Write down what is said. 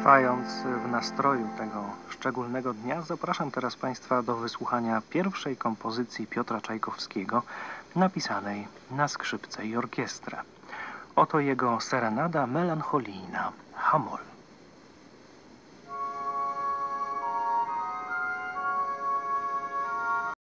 Trwając w nastroju tego szczególnego dnia, zapraszam teraz Państwa do wysłuchania pierwszej kompozycji Piotra Czajkowskiego napisanej na skrzypce i orkiestrę. Oto jego serenada melancholijna, H-moll.